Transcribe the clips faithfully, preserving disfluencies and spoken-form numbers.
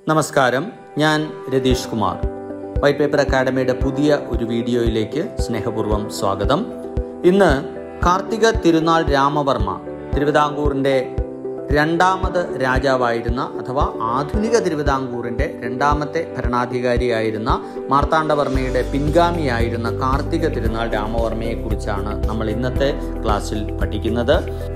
നമസ്കാരം, ഞാൻ Ratheesh Kumar. White paper അക്കാഡമിയുടെ പുതിയ ഒരു വീഡിയോയിലേക്ക് സ്നേഹപൂർവ്വം സ്വാഗതം. ഇന്ന് കാർത്തിക തിരുനാൾ രാമവർമ്മ തിരുവിതാംകൂറിൻ്റെ രണ്ടാമത് രാജാവായിരുന്ന അഥവാ ആധുനിക തിരുവിതാംകൂറിൻ്റെ രണ്ടാമത്തെ ഭരണാധികാരിയായിരുന്ന മാർത്താണ്ഡവർമ്മയുടെ പിൻഗാമിയായിരുന്ന കാർത്തിക തിരുനാൾ രാമവർമ്മയെക്കുറിച്ചാണ് നമ്മൾ ഇന്നത്തെ ക്ലാസ്സിൽ പഠിക്കുന്നത്.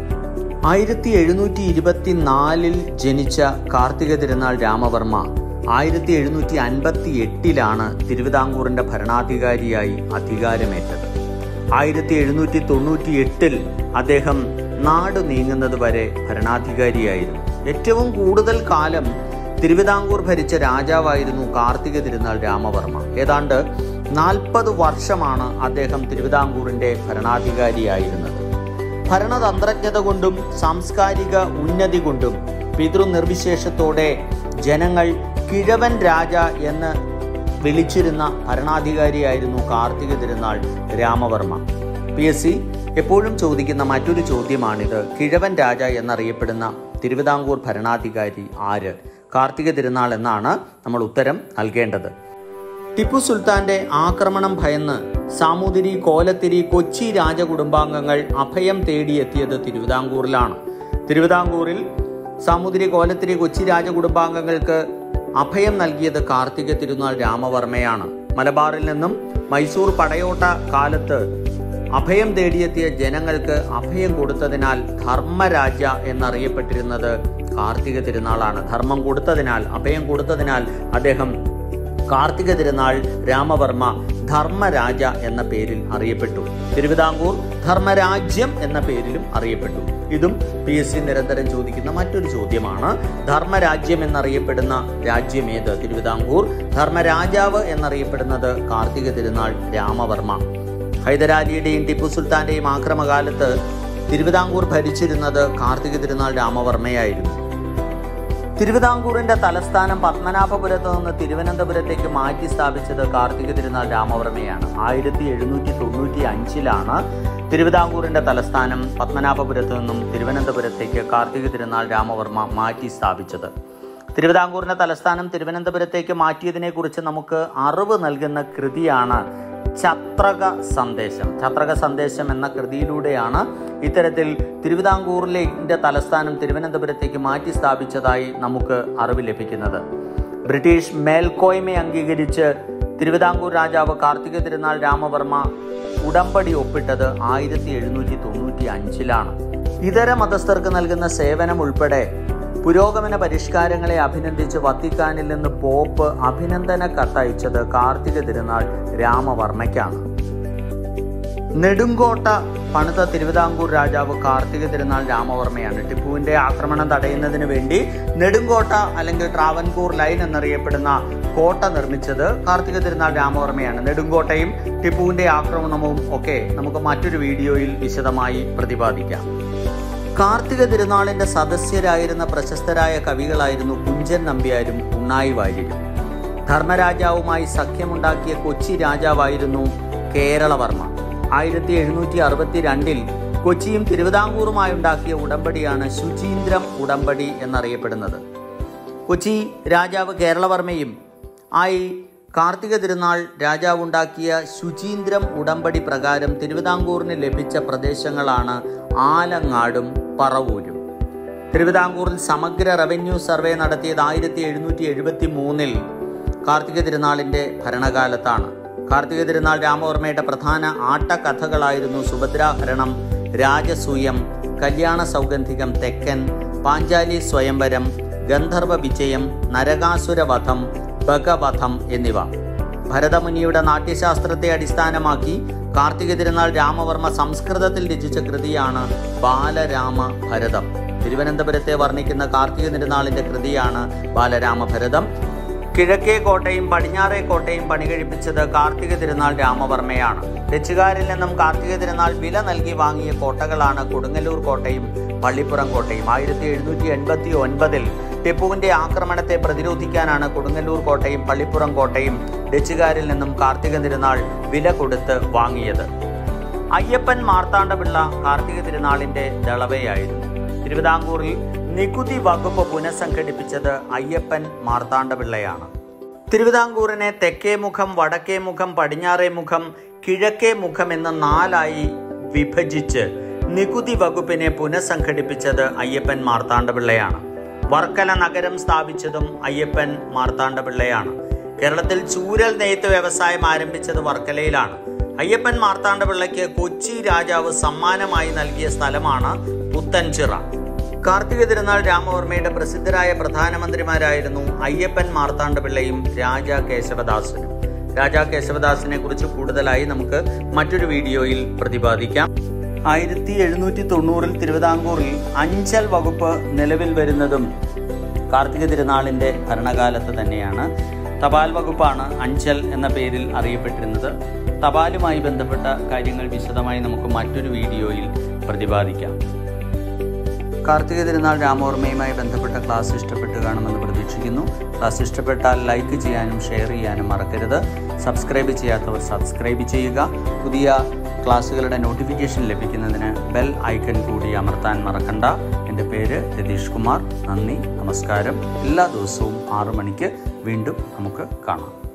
ആയിരത്തി എഴുന്നൂറ്റി ഇരുപത്തി നാലിൽ ജനിച്ച കാർത്തിക തിരുനാൾ രാമവർമ്മ ആയിരത്തി എഴുന്നൂറ്റി അൻപത്തി എട്ടിലാണ് തിരുവിതാംകൂറിൻ്റെ ഭരണാധികാരിയായി അധികാരമേറ്റത്. ആയിരത്തി എഴുന്നൂറ്റി തൊണ്ണൂറ്റി എട്ടിൽ അദ്ദേഹം നാട് നീങ്ങുന്നത് വരെ ഭരണാധികാരിയായിരുന്നു. ഏറ്റവും കൂടുതൽ കാലം തിരുവിതാംകൂർ ഭരിച്ച രാജാവായിരുന്നു കാർത്തിക തിരുനാൾ രാമവർമ്മ. ഏതാണ്ട് നാൽപ്പത് വർഷമാണ് അദ്ദേഹം തിരുവിതാംകൂറിൻ്റെ ഭരണാധികാരിയായിരുന്നത്. ഭരണതന്ത്രജ്ഞത കൊണ്ടും സാംസ്കാരിക ഉന്നതി കൊണ്ടും പിതൃനിർവിശേഷത്തോടെ ജനങ്ങൾ കിഴവൻ രാജ എന്ന് വിളിച്ചിരുന്ന ഭരണാധികാരിയായിരുന്നു Karthika Thirunal Ramavarma. P S C എപ്പോഴും ചോദിക്കുന്ന മറ്റൊരു ചോദ്യമാണിത്. കിഴവൻ രാജ എന്നറിയപ്പെടുന്ന തിരുവിതാംകൂർ ഭരണാധികാരി ആര്? കാർത്തിക തിരുനാൾ എന്നാണ് നമ്മൾ ഉത്തരം നൽകേണ്ടത്. ടിപ്പു സുൽത്താന്റെ ആക്രമണം ഭയന്ന് സാമൂതിരി, കോലത്തിരി, കൊച്ചി രാജകുടുംബാംഗങ്ങൾ അഭയം തേടിയെത്തിയത് തിരുവിതാംകൂറിലാണ്. തിരുവിതാംകൂറിൽ സാമൂതിരി, കോലത്തിരി, കൊച്ചി രാജകുടുംബാംഗങ്ങൾക്ക് അഭയം നൽകിയത് കാർത്തിക തിരുനാൾ രാമവർമ്മയാണ്. മലബാറിൽ നിന്നും മൈസൂർ പടയോട്ട കാലത്ത് അഭയം തേടിയെത്തിയ ജനങ്ങൾക്ക് അഭയം കൊടുത്തതിനാൽ ധർമ്മരാജ എന്നറിയപ്പെട്ടിരുന്നത് കാർത്തിക തിരുനാളാണ്. ധർമ്മം കൊടുത്തതിനാൽ, അഭയം കൊടുത്തതിനാൽ അദ്ദേഹം കാർത്തിക തിരുനാൾ രാമവർമ്മ ധർമ്മരാജ എന്ന പേരിൽ അറിയപ്പെട്ടു. തിരുവിതാംകൂർ ധർമ്മരാജ്യം എന്ന പേരിലും അറിയപ്പെട്ടു. ഇതും പി എസ് സി നിരന്തരം ചോദിക്കുന്ന മറ്റൊരു ചോദ്യമാണ്. ധർമ്മരാജ്യം എന്നറിയപ്പെടുന്ന രാജ്യം ഏത്? തിരുവിതാംകൂർ. ധർമ്മരാജാവ് എന്നറിയപ്പെടുന്നത് കാർത്തിക തിരുനാൾ രാമവർമ്മ. ഹൈദരാലിയുടെയും ടിപ്പു സുൽത്താന്റെയും ആക്രമകാലത്ത് തിരുവിതാംകൂർ ഭരിച്ചിരുന്നത് കാർത്തിക തിരുനാൾ രാമവർമ്മയായിരുന്നു. തിരുവിതാംകൂറിന്റെ തലസ്ഥാനം പത്മനാഭപുരത്ത് നിന്ന് തിരുവനന്തപുരത്തേക്ക് മാറ്റി സ്ഥാപിച്ചത് കാർത്തിക തിരുനാൾ രാമവർമ്മയാണ്. ആയിരത്തി എഴുന്നൂറ്റി തൊണ്ണൂറ്റി അഞ്ചിലാണ് തിരുവിതാംകൂറിന്റെ തലസ്ഥാനം പത്മനാഭപുരത്ത് നിന്നും തിരുവനന്തപുരത്തേക്ക് കാർത്തിക തിരുനാൾ രാമവർമ്മ മാറ്റി സ്ഥാപിച്ചത്. തിരുവിതാംകൂറിന്റെ തലസ്ഥാനം തിരുവനന്തപുരത്തേക്ക് മാറ്റിയതിനെ കുറിച്ച് നമുക്ക് അറിവ് നൽകുന്ന കൃതിയാണ് ഛത്രക സന്ദേശം. ഛത്രക സന്ദേശം എന്ന കൃതിയിലൂടെയാണ് ഇത്തരത്തിൽ തിരുവിതാംകൂറിലെ തലസ്ഥാനം തിരുവനന്തപുരത്തേക്ക് മാറ്റി സ്ഥാപിച്ചതായി നമുക്ക് അറിവ് ലഭിക്കുന്നത്. ബ്രിട്ടീഷ് മേൽക്കോയ്മ അംഗീകരിച്ച് തിരുവിതാംകൂർ രാജാവ് കാർത്തിക തിരുനാൾ രാമവർമ്മ ഉടമ്പടി ഒപ്പിട്ടത് ആയിരത്തി എഴുന്നൂറ്റി തൊണ്ണൂറ്റി അഞ്ചിലാണ്. ഇതര മതസ്ഥർക്ക് നൽകുന്ന സേവനം ഉൾപ്പെടെ പുരോഗമന പരിഷ്കാരങ്ങളെ അഭിനന്ദിച്ച് വത്തിക്കാനിൽ നിന്ന് പോപ്പ് അഭിനന്ദന കത്തയച്ചത് കാർത്തിക തിരുനാൾ രാമവർമ്മയ്ക്കാണ്. നെടുങ്കോട്ട പണിത തിരുവിതാംകൂർ രാജാവ് കാർത്തിക തിരുനാൾ രാമവർമ്മയാണ്. ടിപ്പുവിന്റെ ആക്രമണം തടയുന്നതിന് വേണ്ടി നെടുങ്കോട്ട അല്ലെങ്കിൽ ട്രാവൻകൂർ ലൈൻ എന്നറിയപ്പെടുന്ന കോട്ട നിർമ്മിച്ചത് കാർത്തിക തിരുനാൾ രാമവർമ്മയാണ്. നെടുങ്കോട്ടയും ടിപ്പുവിന്റെ ആക്രമണവും ഒക്കെ നമുക്ക് മറ്റൊരു വീഡിയോയിൽ വിശദമായി പ്രതിപാദിക്കാം. കാർത്തിക തിരുനാളിന്റെ സദസ്യരായിരുന്ന പ്രശസ്തരായ കവികളായിരുന്നു കുഞ്ചൻ നമ്പ്യാരും ഉണ്ണായി വാര്യരും. ധർമ്മരാജാവുമായി സഖ്യമുണ്ടാക്കിയ കൊച്ചി രാജാവായിരുന്നു കേരളവർമ്മ. ആയിരത്തി എഴുന്നൂറ്റി അറുപത്തി രണ്ടിൽ കൊച്ചിയും തിരുവിതാംകൂറുമായി ഉണ്ടാക്കിയ ഉടമ്പടിയാണ് ശുചീന്ദ്രം ഉടമ്പടി എന്നറിയപ്പെടുന്നത്. കൊച്ചി രാജാവ് കേരളവർമ്മയും ആയി കാർത്തിക തിരുനാൾ രാജാവ് ഉണ്ടാക്കിയ ശുചീന്ദ്രം ഉടമ്പടി പ്രകാരം തിരുവിതാംകൂറിന് ലഭിച്ച പ്രദേശങ്ങളാണ് ആലങ്ങാടും പറവൂരും. തിരുവിതാംകൂറിൽ സമഗ്ര റവന്യൂ സർവേ നടത്തിയത് ആയിരത്തി എഴുന്നൂറ്റി എഴുപത്തി മൂന്നിൽ കാർത്തിക തിരുനാളിന്റെ ഭരണകാലത്താണ്. കാർത്തിക തിരുനാൾ രാമവർമ്മയുടെ പ്രധാന ആട്ടക്കഥകളായിരുന്നു സുഭദ്രാഹരണം, രാജസൂയം, കല്യാണ സൗഗന്ധികം തെക്കൻ, പാഞ്ചാലി സ്വയംവരം, ഗന്ധർവ വിജയം, നരകാസുരവധം, ഭഗവധം എന്നിവ. ഭരതമുനിയുടെ നാട്യശാസ്ത്രത്തെ അടിസ്ഥാനമാക്കി കാർത്തിക തിരുനാൾ രാമവർമ്മ സംസ്കൃതത്തിൽ രചിച്ച കൃതിയാണ് ബാലരാമ ഭരതം. തിരുവനന്തപുരത്തെ വർണ്ണിക്കുന്ന കാർത്തിക തിരുനാളിന്റെ കൃതിയാണ് ബാലരാമ ഭരതം. കിഴക്കേ കോട്ടയും പടിഞ്ഞാറേ കോട്ടയും പണികഴിപ്പിച്ചത് കാർത്തിക തിരുനാൾ രാമവർമ്മയാണ്. ഡച്ചുകാരിൽ നിന്നും കാർത്തിക തിരുനാൾ വില നൽകി വാങ്ങിയ കോട്ടകളാണ് കൊടുങ്ങല്ലൂർ കോട്ടയും പള്ളിപ്പുറം കോട്ടയും. ആയിരത്തി എഴുന്നൂറ്റി എൺപത്തി ഒൻപതിൽ ടിപ്പുവിന്റെ ആക്രമണത്തെ പ്രതിരോധിക്കാനാണ് കൊടുങ്ങല്ലൂർ കോട്ടയും പള്ളിപ്പുറം കോട്ടയും ഡച്ചുകാരിൽ നിന്നും കാർത്തിക തിരുനാൾ വില കൊടുത്ത് വാങ്ങിയത്. അയ്യപ്പൻ മാർത്താണ്ഡപിള്ള കാർത്തിക തിരുനാളിന്റെ ദളവയായിരുന്നു. തിരുവിതാംകൂറിൽ നികുതി വകുപ്പ് പുനഃസംഘടിപ്പിച്ചത് അയ്യപ്പൻ മാർത്താണ്ഡപിള്ളയാണ്. തിരുവിതാംകൂറിനെ തെക്കേ മുഖം, വടക്കേ മുഖം, പടിഞ്ഞാറേ മുഖം, കിഴക്കേ മുഖം എന്ന നാലായി വിഭജിച്ച് നികുതി വകുപ്പിനെ പുനഃസംഘടിപ്പിച്ചത് അയ്യപ്പൻ മാർത്താണ്ഡപിള്ളയാണ്. വർക്കല നഗരം സ്ഥാപിച്ചതും അയ്യപ്പൻ മാർത്താണ്ഡപിള്ളയാണ്. കേരളത്തിൽ ചൂരൽ നെയ്ത്ത് വ്യവസായം ആരംഭിച്ചത് വർക്കലയിലാണ്. അയ്യപ്പൻ മാർത്താണ്ഡപിള്ളയ്ക്ക് കൊച്ചി രാജാവ് സമ്മാനമായി നൽകിയ സ്ഥലമാണ് പുത്തൻചിറ. കാർത്തിക തിരുനാൾ രാമവർമ്മയുടെ പ്രസിദ്ധരായ പ്രധാനമന്ത്രിമാരായിരുന്നു അയ്യപ്പൻ മാർത്താണ്ഡപിള്ളയും രാജാ കേശവദാസനും. രാജാ കേശവദാസിനെ കുറിച്ച് കൂടുതലായി നമുക്ക് മറ്റൊരു വീഡിയോയിൽ പ്രതിപാദിക്കാം. ആയിരത്തി എഴുന്നൂറ്റി തൊണ്ണൂറിൽ തിരുവിതാംകൂറിൽ അഞ്ചൽ വകുപ്പ് നിലവിൽ വരുന്നതും കാർത്തിക തിരുനാളിന്റെ ഭരണകാലത്ത് തന്നെയാണ്. തപാൽ വകുപ്പാണ് അഞ്ചൽ എന്ന പേരിൽ അറിയപ്പെട്ടിരുന്നത്. തപാലുമായി ബന്ധപ്പെട്ട കാര്യങ്ങൾ വിശദമായി നമുക്ക് മറ്റൊരു വീഡിയോയിൽ പ്രതിപാദിക്കാം. കാർത്തിക തിരുനാൾ രാമവർമ്മയുമായി ബന്ധപ്പെട്ട ക്ലാസ് ഇഷ്ടപ്പെട്ട് കാണുമെന്ന് പ്രതീക്ഷിക്കുന്നു. ക്ലാസ് ഇഷ്ടപ്പെട്ടാൽ ലൈക്ക് ചെയ്യാനും ഷെയർ ചെയ്യാനും മറക്കരുത്. സബ്സ്ക്രൈബ് ചെയ്യാത്തവർ സബ്സ്ക്രൈബ് ചെയ്യുക. പുതിയ ക്ലാസ്സുകളുടെ നോട്ടിഫിക്കേഷൻ ലഭിക്കുന്നതിന് ബെൽ ഐക്കൺ കൂടി അമർത്താൻ മറക്കണ്ട. എൻ്റെ പേര് രതീഷ് കുമാർ. നന്ദി, നമസ്കാരം. എല്ലാ ദിവസവും ആറു മണിക്ക് വീണ്ടും നമുക്ക് കാണാം.